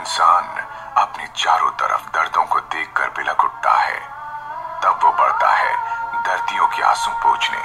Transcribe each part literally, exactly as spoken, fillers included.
इंसान अपने चारों तरफ दर्दों को देखकर बिलख उठता है, तब वो बढ़ता है दर्दियों के आंसू पोंछने।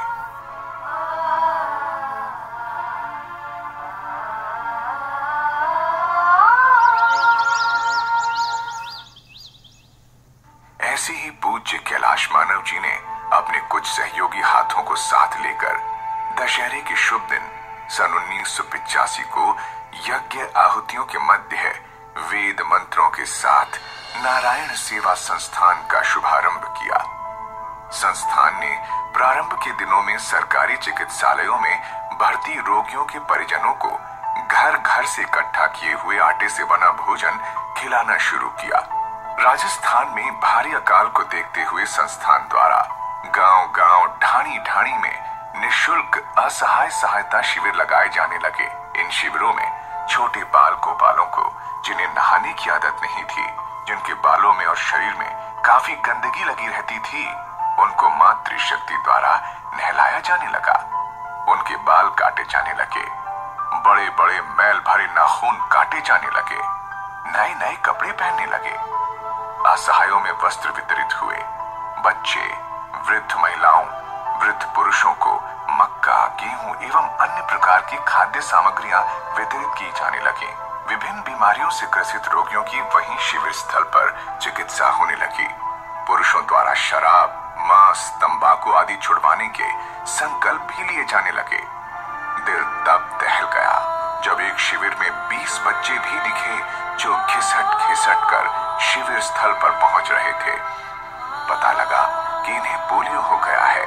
ऐसे ही पूज्य कैलाश मानव जी ने अपने कुछ सहयोगी हाथों को साथ लेकर दशहरे के शुभ दिन सन उन्नीस सौ पिचासी को यज्ञ आहुतियों के मध्य वेद मंत्रों के साथ नारायण सेवा संस्थान का शुभारंभ किया। संस्थान ने प्रारंभ के दिनों में सरकारी चिकित्सालयों में भर्ती रोगियों के परिजनों को घर घर से इकट्ठा किए हुए आटे से बना भोजन खिलाना शुरू किया। राजस्थान में भारी अकाल को देखते हुए संस्थान द्वारा गांव-गांव, ढाणी-ढाणी में निःशुल्क असहाय सहायता शिविर लगाए जाने लगे। इन शिविरों में छोटे बाल गोपालों को, जिन्हें नहाने की आदत नहीं थी, जिनके बालों में और शरीर में काफी गंदगी लगी रहती थी, उनको मातृशक्ति द्वारा नहलाया जाने लगा। उनके बाल काटे जाने लगे, बड़े बड़े मैल भरे नाखून काटे जाने लगे, नए नए कपड़े पहनने लगे। असहायों में वस्त्र वितरित हुए। बच्चे, वृद्ध महिलाओं, वृद्ध पुरुषों को मक्का, गेहूं एवं अन्य प्रकार की खाद्य सामग्रियां वितरित की जाने लगी। विभिन्न बीमारियों से ग्रसित रोगियों की वहीं शिविर स्थल पर चिकित्सा होने लगी। पुरुषों द्वारा शराब, मांस, तंबाकू आदि छुड़वाने के संकल्प भी लिए जाने लगे। दिल तब दहल गया जब एक शिविर में बीस बच्चे भी दिखे जो घिसट घिसट कर शिविर स्थल पर पहुंच रहे थे। पता लगा कि इन्हें पोलियो हो गया है।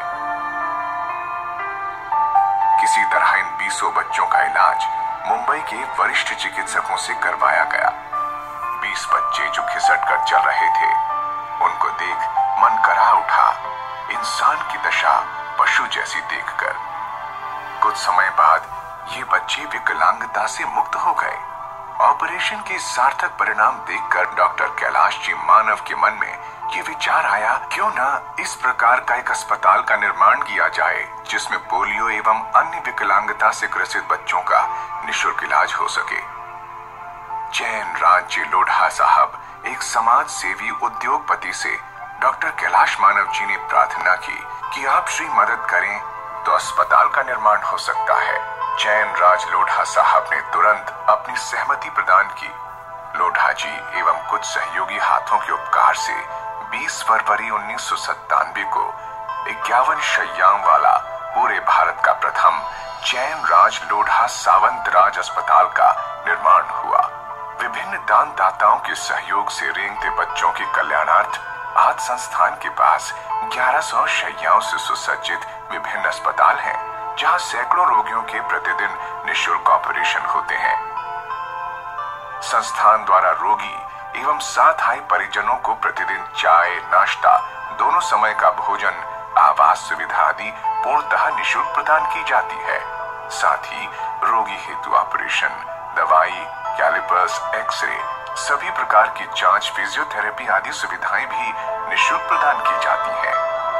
किसी तरह इन बीसों बच्चों का इलाज मुंबई के वरिष्ठ चिकित्सकों से करवाया गया। बीस बच्चे जो घिसट कर चल रहे थे, उनको देख मन करा उठा, इंसान की दशा पशु जैसी देखकर। कुछ समय बाद ये बच्चे विकलांगता से मुक्त हो गए। ऑपरेशन के सार्थक परिणाम देखकर डॉक्टर कैलाश जी मानव के मन में ये विचार आया, क्यों न इस प्रकार का एक अस्पताल का निर्माण किया जाए जिसमें पोलियो एवं अन्य विकलांगता से ग्रसित बच्चों का निःशुल्क इलाज हो सके। जैन राज्य लोढ़ा साहब एक समाज सेवी उद्योगपति से डॉक्टर कैलाश मानव जी ने प्रार्थना की कि आप श्री मदद करें तो अस्पताल का निर्माण हो सकता है। जैन राज लोढ़ा साहब ने तुरंत अपनी सहमति प्रदान की। लोढ़ा जी एवं कुछ सहयोगी हाथों के उपकार से बीस फरवरी उन्नीस सौ सत्तानवे को इक्यावन शैय्याओं वाला पूरे भारत का प्रथम जैन राज लोढ़ा सावंत राज अस्पताल का निर्माण हुआ। विभिन्न दानदाताओं के सहयोग से रेंगते बच्चों के कल्याणार्थ आज संस्थान के पास ग्यारह सौ शैय्याओं से सुसज्जित विभिन्न अस्पताल हैं, जहां सैकड़ों रोगियों के प्रतिदिन निःशुल्क ऑपरेशन होते हैं। संस्थान द्वारा रोगी एवं साथ आए परिजनों को प्रतिदिन चाय, नाश्ता, दोनों समय का भोजन, आवास सुविधा आदि पूर्णतः निःशुल्क प्रदान की जाती है। साथ ही रोगी हेतु ऑपरेशन, दवाई, कैलिपर्स, एक्सरे, सभी प्रकार की जांच, फिजियोथेरेपी आदि सुविधाएं भी निःशुल्क प्रदान की जाती हैं।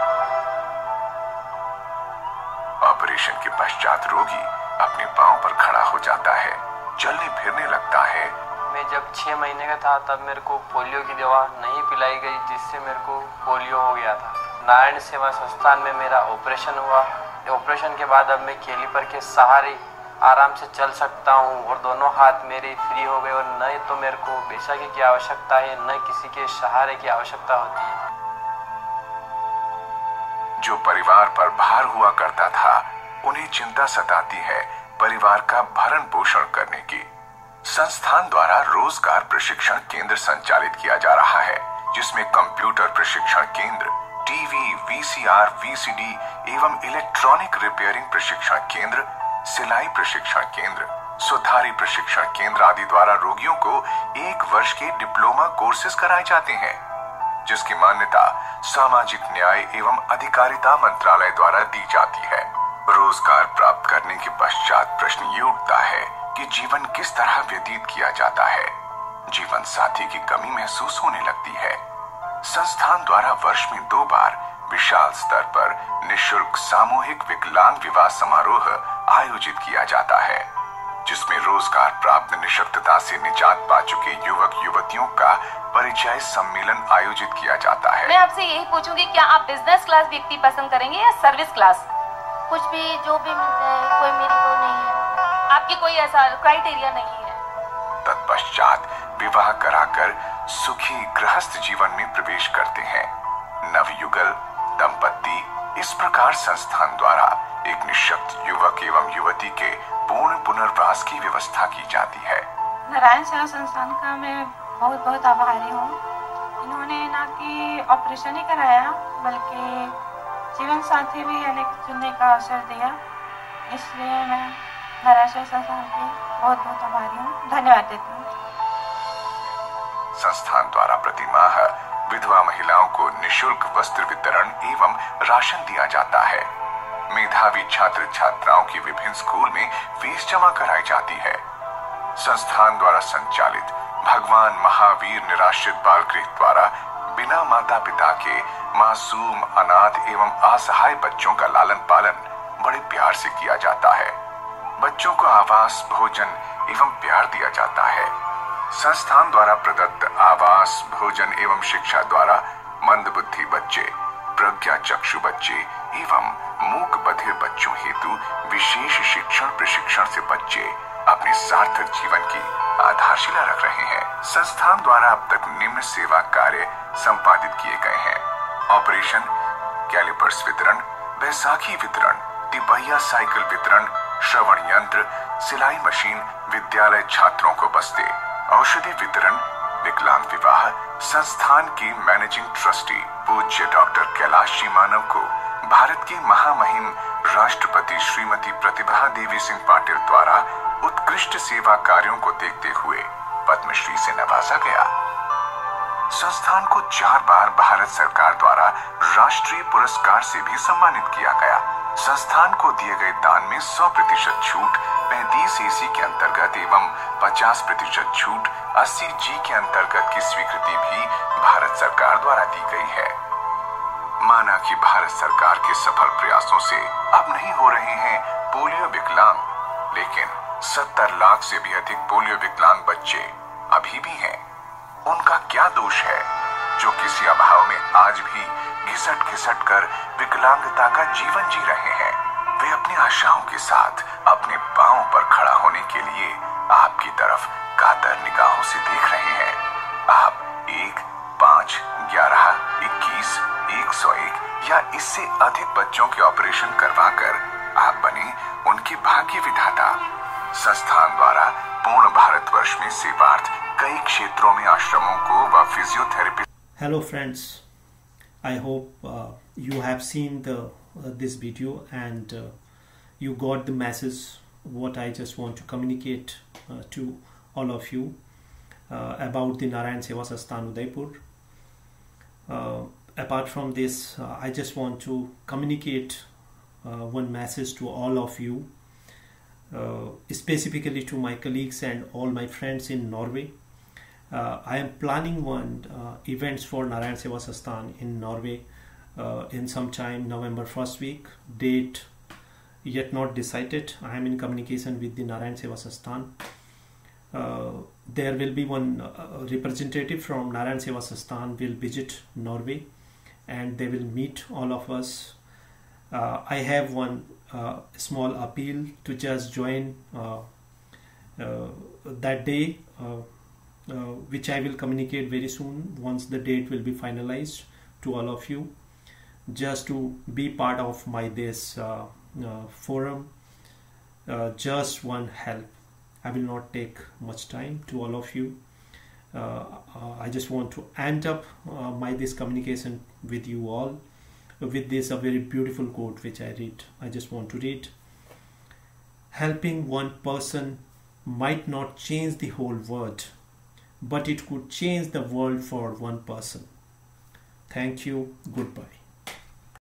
ऑपरेशन के पश्चात रोगी अपने पांव पर खड़ा हो जाता है, चलने फिरने लगता है। मैं जब छह महीने का था तब मेरे को पोलियो की दवा नहीं पिलाई गई, जिससे मेरे को पोलियो हो गया था। नारायण सेवा संस्थान में मेरा ऑपरेशन हुआ। ऑपरेशन के बाद अब मैं कैलिपर के सहारे आराम से चल सकता हूँ और दोनों हाथ मेरे फ्री हो गए और न तो मेरे को बैसाखी की आवश्यकता है, न किसी के सहारे की आवश्यकता होती है। जो परिवार पर भार हुआ करता था, उन्हें चिंता सताती है परिवार का भरण पोषण करने की। संस्थान द्वारा रोजगार प्रशिक्षण केंद्र संचालित किया जा रहा है, जिसमें कंप्यूटर प्रशिक्षण केंद्र, टीवी, वीसीआर, वीसीडी एवं इलेक्ट्रॉनिक रिपेयरिंग प्रशिक्षण केंद्र, सिलाई प्रशिक्षण केंद्र, सुधारी प्रशिक्षण केंद्र आदि द्वारा रोगियों को एक वर्ष के डिप्लोमा कोर्सेज कराए जाते हैं, जिसकी मान्यता सामाजिक न्याय एवं अधिकारिता मंत्रालय द्वारा दी जाती है। रोजगार प्राप्त करने के पश्चात प्रश्न ये उठता है कि जीवन किस तरह व्यतीत किया जाता है। जीवन साथी की कमी महसूस होने लगती है। संस्थान द्वारा वर्ष में दो बार विशाल स्तर पर निःशुल्क सामूहिक विकलांग विवाह समारोह आयोजित किया जाता है। जिसमें रोजगार प्राप्त निःशक्तता से निजात पा चुके युवक युवतियों का परिचय सम्मेलन आयोजित किया जाता है। मैं आपसे यही पूछूंगी, क्या आप बिजनेस क्लास व्यक्ति पसंद करेंगे या सर्विस क्लास? कुछ भी, जो भी मिल जाए, कोई मेरी वो नहीं है। आपकी कोई ऐसा क्राइटेरिया नहीं है? तत्पश्चात विवाह कराकर सुखी गृहस्थ जीवन में प्रवेश करते हैं नवयुगल दंपत्ति। इस प्रकार संस्थान द्वारा एक निःशक्त युवक एवं युवती के पूर्ण पुनर्वास की व्यवस्था की जाती है। नारायण सेवा संस्थान का मैं बहुत बहुत आभारी हूँ। इन्होंने ना कि ऑपरेशन ही कराया, बल्कि जीवन साथी भी अनेक चुनने का अवसर दिया। इसलिए मैं नारायण सेवा संस्थान की बहुत बहुत आभारी हूँ, धन्यवाद देती हूँ। संस्थान द्वारा प्रतिमाह विधवा महिलाओं को निशुल्क वस्त्र वितरण एवं राशन दिया जाता है। मेधावी छात्र छात्राओं की विभिन्न स्कूल में फीस जमा कराई जाती है। संस्थान द्वारा संचालित भगवान महावीर निराश्रित बाल गृह द्वारा बिना माता पिता के मासूम अनाथ एवं असहाय बच्चों का लालन पालन बड़े प्यार से किया जाता है। बच्चों को आवास, भोजन एवं प्यार दिया जाता है। संस्थान द्वारा प्रदत्त आवास, भोजन एवं शिक्षा द्वारा मंदबुद्धि बच्चे, प्रज्ञा चक्षु बच्चे एवं मूक बधिर बच्चों हेतु विशेष शिक्षण प्रशिक्षण से बच्चे अपने सार्थक जीवन की आधारशिला रख रहे हैं। संस्थान द्वारा अब तक निम्न सेवा कार्य संपादित किए गए हैं: ऑपरेशन कैलिपर्स वितरण, बैसाखी वितरण, तिपहिया साइकिल वितरण, श्रवण यंत्र, सिलाई मशीन, विद्यालय छात्रों को बस्ते, औषधि वितरण, विकलांग विवाह। संस्थान की मैनेजिंग ट्रस्टी पूज्य डॉक्टर कैलाश जी मानव को भारत के महामहिम राष्ट्रपति श्रीमती प्रतिभा देवी सिंह पाटिल द्वारा उत्कृष्ट सेवा कार्यों को देखते हुए पद्मश्री से नवाजा गया। संस्थान को चार बार भारत सरकार द्वारा राष्ट्रीय पुरस्कार से भी सम्मानित किया गया। संस्थान को दिए गए दान में सौ प्रतिशत छूट पैंतीस ए सी के अंतर्गत एवं पचास प्रतिशत छूट अस्सी जी के अंतर्गत की स्वीकृति भी भारत सरकार द्वारा दी गई है। माना कि भारत सरकार के सफल प्रयासों से अब नहीं हो रहे हैं पोलियो विकलांग, लेकिन सत्तर लाख से भी अधिक पोलियो विकलांग बच्चे अभी भी हैं। उनका क्या दोष है जो किसी अभाव में आज भी घिसट घिसट कर विकलांगता का जीवन जी रहे हैं। वे अपनी आशाओं के साथ अपने पांव पर खड़ा होने के लिए आपकी तरफ कातर निगाहों से देख रहे हैं। आप एक, पांच, ग्यारह, इक्कीस, एक सौ एक या इससे अधिक बच्चों के ऑपरेशन करवाकर आप बने उनके भाग्य विधाता। संस्थान द्वारा पूर्ण भारतवर्ष में सेवार्थ कई क्षेत्रों में आश्रमों को व physiotherapy. Hello friends, I hope uh, you have seen the uh, this video and uh, you got the message what I just want to communicate uh, to all of you uh, about the Narayan Seva Sansthan Udaipur. Uh, apart from this, uh, I just want to communicate uh, one message to all of you, uh, specifically to my colleagues and all my friends in Norway. Uh, I am planning one uh, events for Narayan Seva Sansthan in Norway uh, in sometime November first week. Date yet not decided. I am in communication with the Narayan Seva Sansthan. Uh, there will be one uh, representative from Narayan Seva Sansthan will visit Norway and they will meet all of us. Uh, I have one uh, small appeal to just join uh, uh, that day. Uh, Uh, which I will communicate very soon once the date will be finalized to all of you, just to be part of my this uh, uh, forum. Uh, just one help. I will not take much time to all of you. Uh, uh, I just want to end up uh, my this communication with you all with this a very beautiful quote which I read. I just want to read. Helping one person might not change the whole world, but it could change the world for one person. Thank you. Goodbye.